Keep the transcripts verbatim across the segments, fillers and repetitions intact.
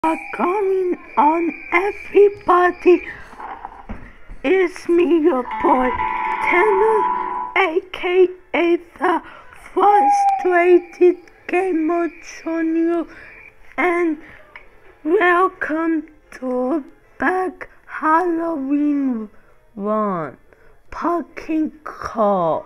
are coming on, everybody. It's me, your boy, Tanner, aka the Frustrated Gamer Junior, and welcome to back Halloween Run Parking Car.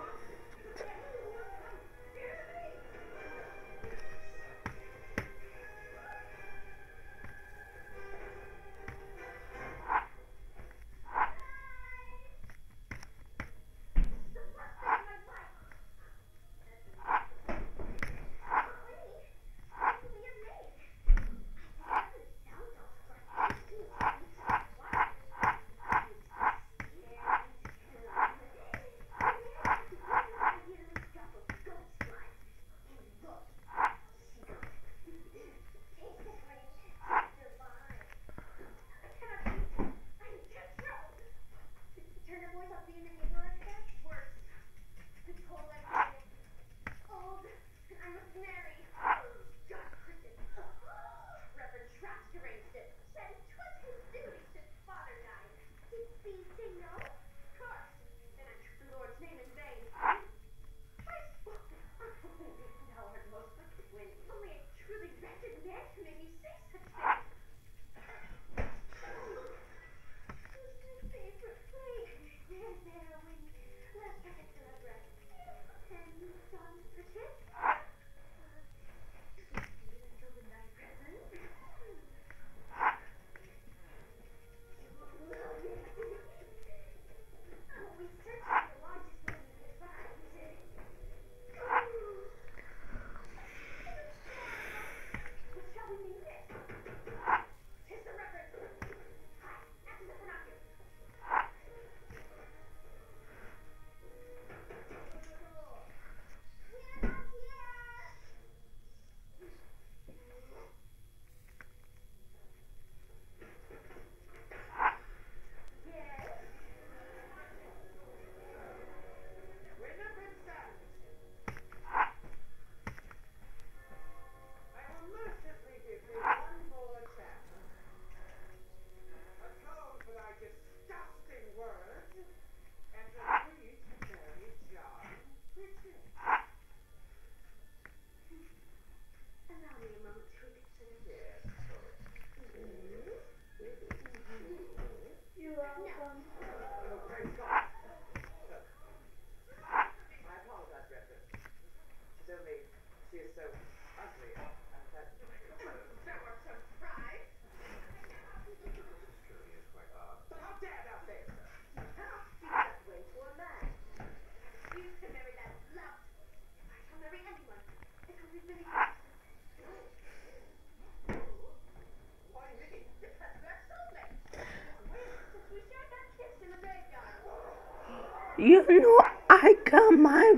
You know, I got my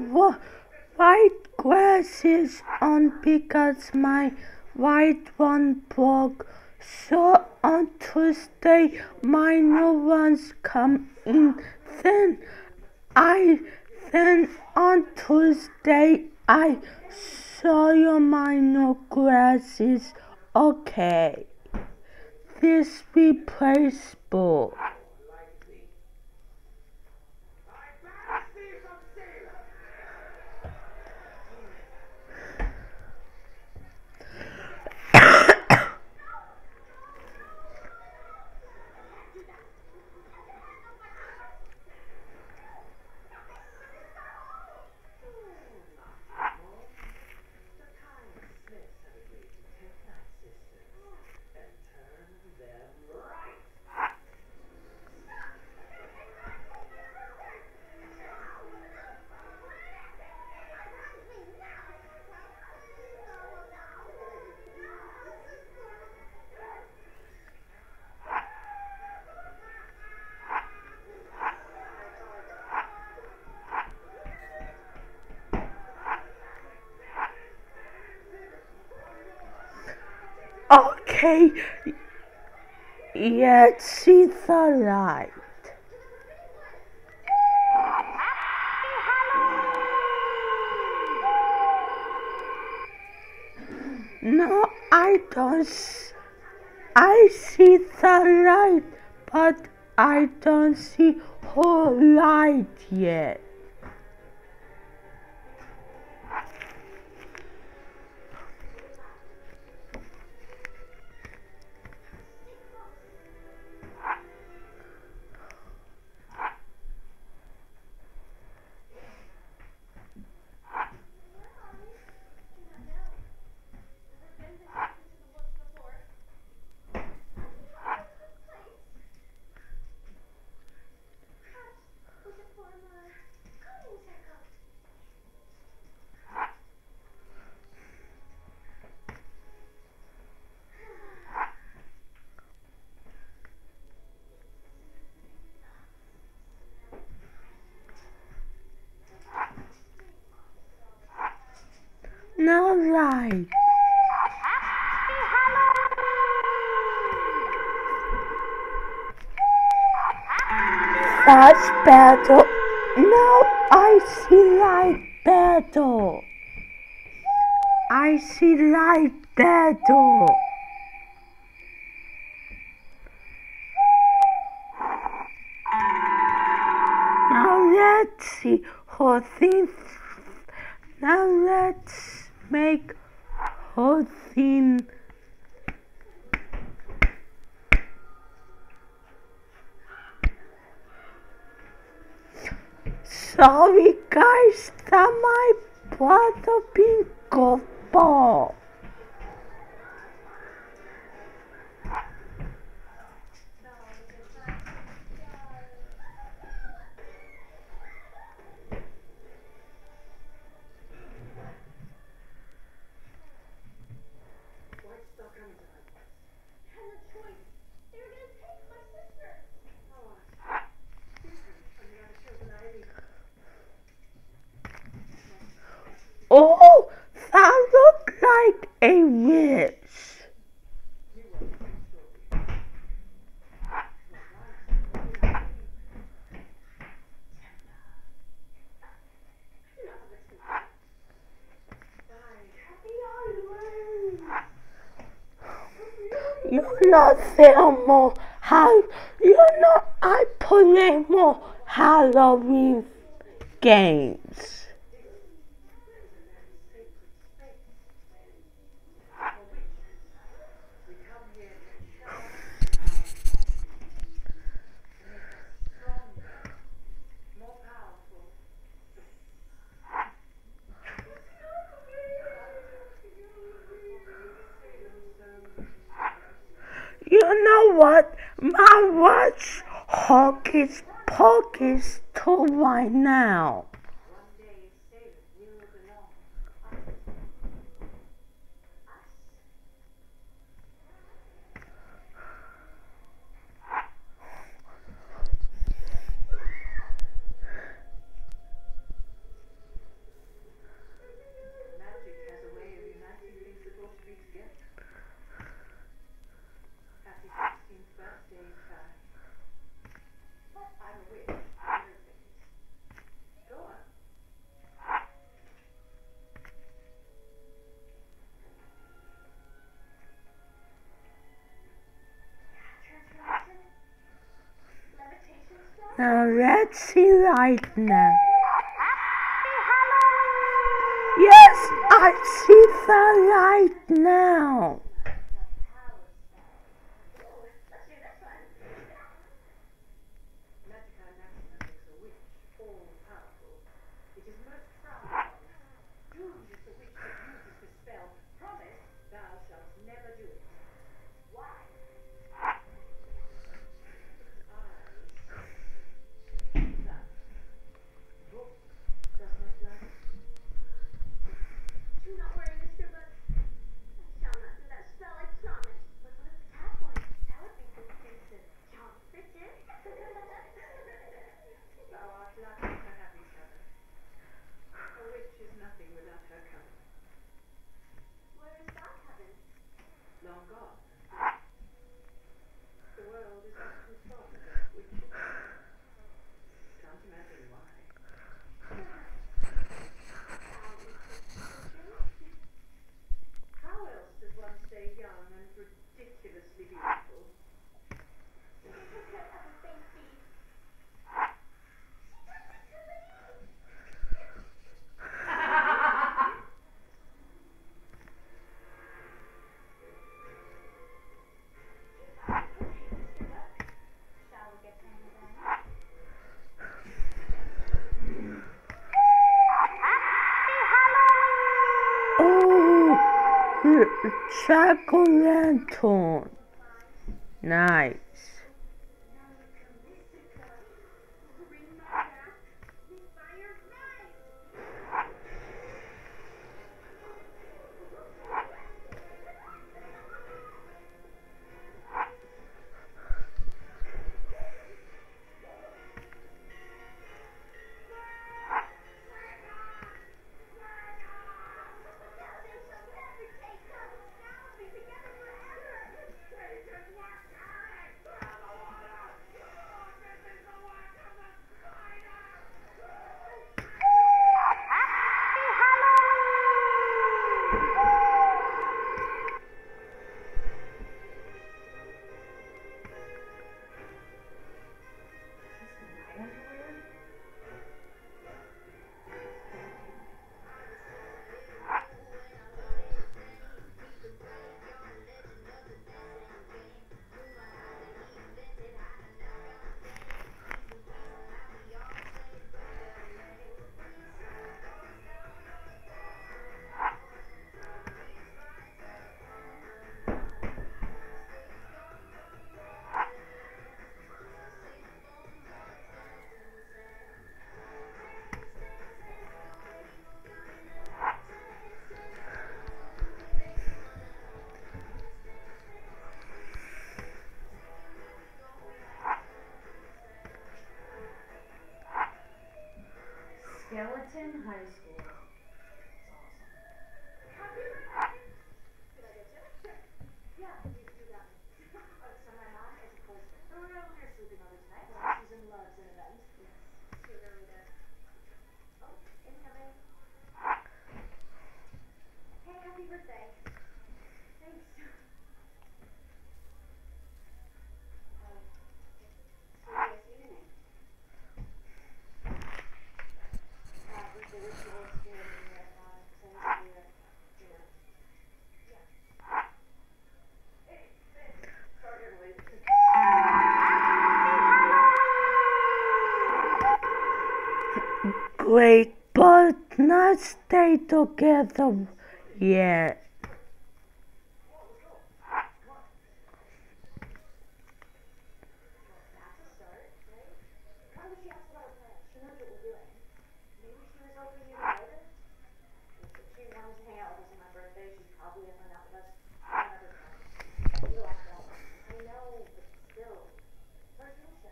white glasses on because my white one broke. So on Tuesday, my new ones come in. Then I, then on Tuesday, I saw your my new glasses. Okay, this replaceable. Okay, let's see the light. No, I don't. I see the light, but I don't see her light yet. No light. That's better. Now I see light better. I see light better. Now let's see her thing. Now let's make her thing. Sorry guys, that my brother being goofball. Oh, that looked like a wish. You're not there more. How you're not? I play more Halloween games. You know what? My watch hocus pocus to right now. Now let's see right now. Yes, I see the light now. jack-o'-lantern. Nice. Skeleton High School. It's awesome. Did I get you? Sure. Yeah, you, you got me. Oh, so my mom is a postman. So we're over here sleeping over tonight. Well, Susan loves an event. Yes. She was early there. Oh, incoming. Hey, happy birthday. Thanks. Um, so you guys see your name? Uh, birthday rituals here in the uh, same year, you know. Yeah. Hey, hey, sorry I'm late. Great, but not stay together yet. That's a start, right? Why would she ask about our plans? She knows what we're doing. Maybe she was hoping you'd invite her? If she wanted to hang out with us on my birthday, she'd probably have hung out with us another time. You asked that. I know, but still. It's our tradition.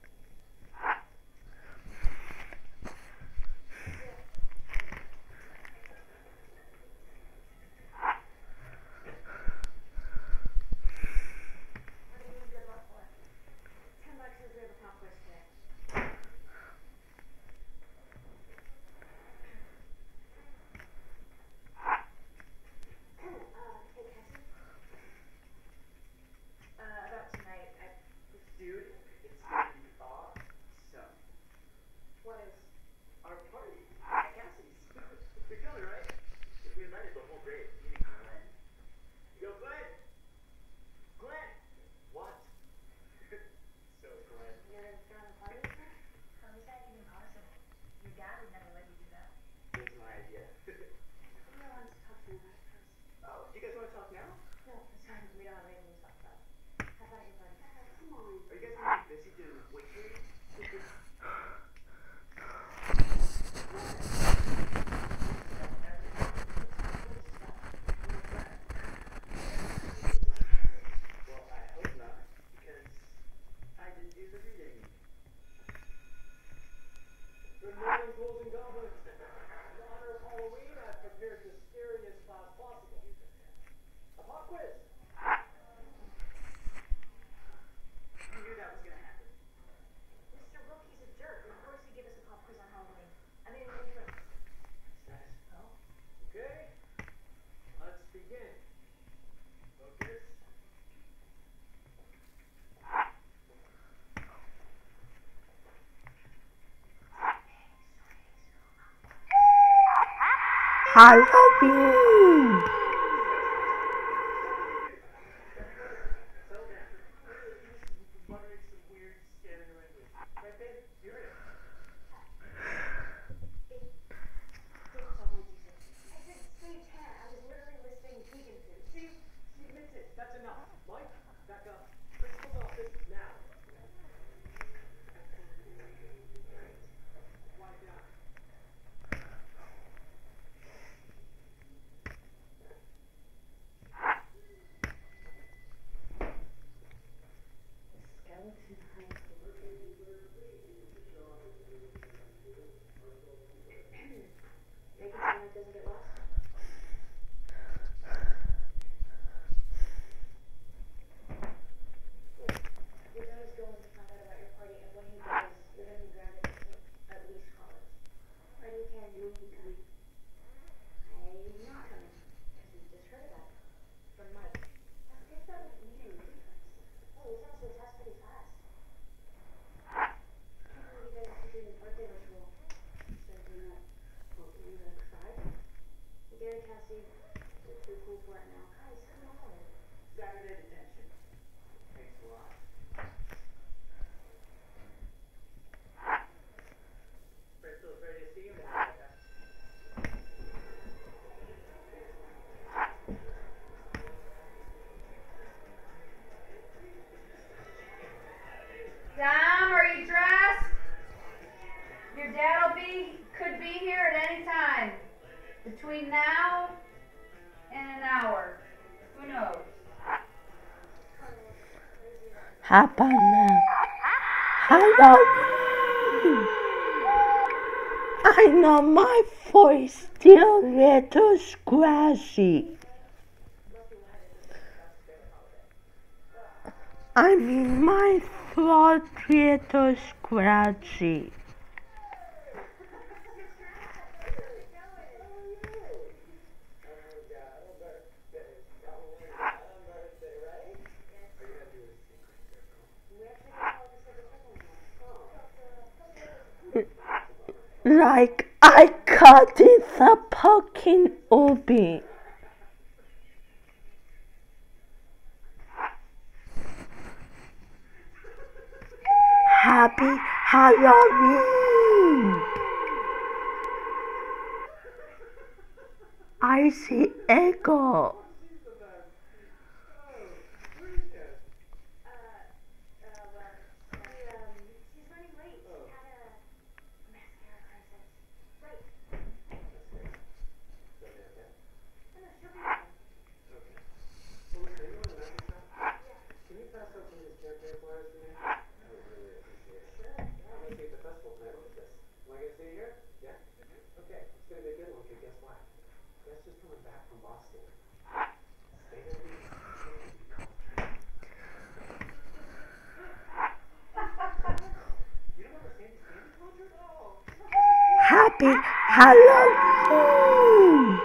What do you need good luck for? Ten bucks says we have a pop quiz today. uh, hey Cassie. Uh, about tonight, I... Dude, it's gonna be awesome. What is? Our party at Cassie's. You're coming, right? If we invited the whole grade, even Glenn. Yo, Glenn! Glenn! What? So, Glenn. You're throwing a party tonight? How is that even possible? Your dad would never let you do that. It was my idea. I wanted to talk to you about it first. Oh, you guys wanna talk now? No, sorry, we don't have anything to talk about. How about your party? Uh, come on. Are you guys gonna be busy doing weight training? Well, I hope not, because I didn't do the reading. Good morning, ghouls and goblins. In honor of Halloween, I've prepared the scariest class possible. A pop quiz. You knew that was gonna happen. Mister Rookie's a jerk. Of course he'd give us a pop quiz on Halloween. I made an intro. Nice. Oh? Okay, let's begin. Focus. Halloween! Settle down. Muttering some weird scamming language. Right, babe? You heard it. Don't tell me, Jesus. I said stage ten. I was literally listing vegan food. See? between now and an hour. Who knows? How about now? Halloween! I know my voice still a little scratchy. I mean my throat little scratchy. Like I cut in the pumpkin ubi. Happy Halloween! I see Echo. Happy Halloween!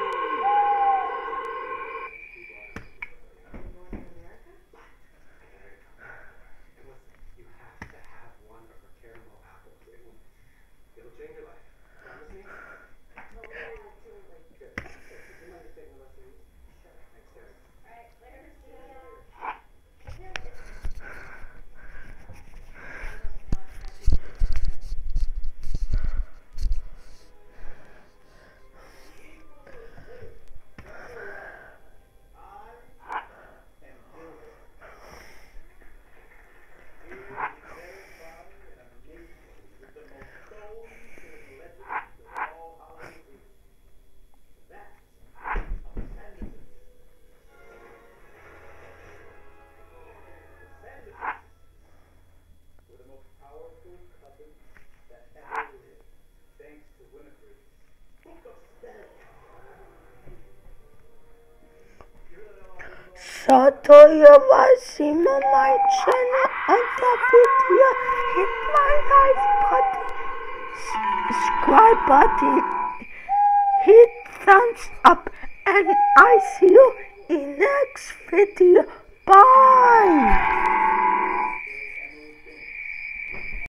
So do you watching on my channel on the video, hit my like button, subscribe button, hit thumbs up, and I see you in next video. Bye!